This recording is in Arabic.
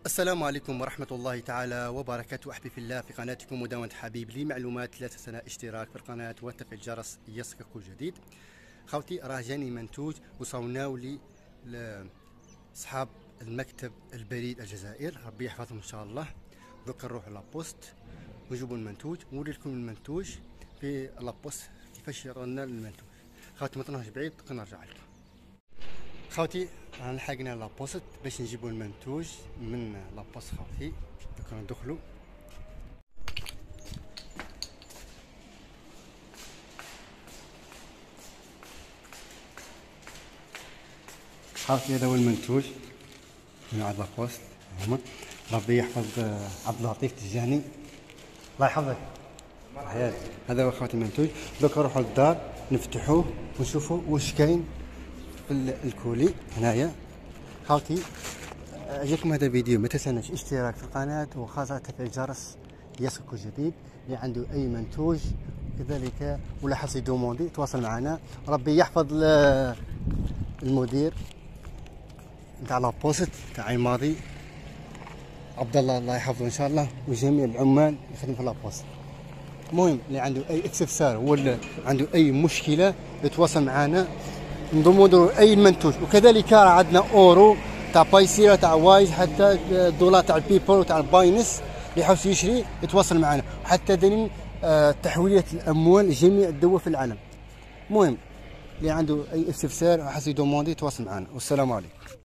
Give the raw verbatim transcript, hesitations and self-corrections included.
السلام عليكم ورحمة الله تعالى وبركاته. أحبي في الله في قناتكم مدونة حبيب لي معلومات. ثلاثة سنة اشتراك في القناة وتفعيل الجرس يصلك كل جديد. خوتي راه جاني منتوج وصوناو لي لأصحاب المكتب البريد الجزائر، ربي يحفظهم إن شاء الله. دوك نروحو لابوست ونجيبو المنتوج ونوري لكم المنتوج في لابوست كيفاش يرولنا المنتوج. خوتي ما تروحوش بعيد نرجع لكم. خوتي رانا لحقنا لابوست باش نجيبو المنتوج من لابوست. خوتي دوك ندخلو. خوتي هذا هو المنتوج من عند لابوست. هما ربي يحفظ عبد اللطيف تجاني، الله يحفظك. هذا هو خوتي المنتوج. دوك نروحو للدار نفتحوه ونشوفو واش كاين في الكولي هنايا. خوتي عجبكم هذا الفيديو ما تنسوناش اشتراك في القناة وخاصة تفعيل الجرس ليصلكوا جديد. اللي عنده اي منتوج كذلك ولا حاب يدوموندي تواصل معنا. ربي يحفظ المدير نتاع لابوست تاع الماضي عبد الله، الله يحفظه ان شاء الله، وجميع العمال يخدموا في لابوست. المهم اللي عنده اي استفسار ولا عنده اي مشكله يتواصل معنا نضمو اي منتوج. وكذلك عندنا اورو تاع بايسيرا تاع وايز، حتى الدولار تاع البيبر وتاع الباينس اللي حاوس يشري يتواصل معنا، وحتى دليل تحويلات الاموال جميع الدول في العالم. المهم اللي عنده اي استفسار حاسس يدوموندي يتواصل معنا. والسلام عليكم.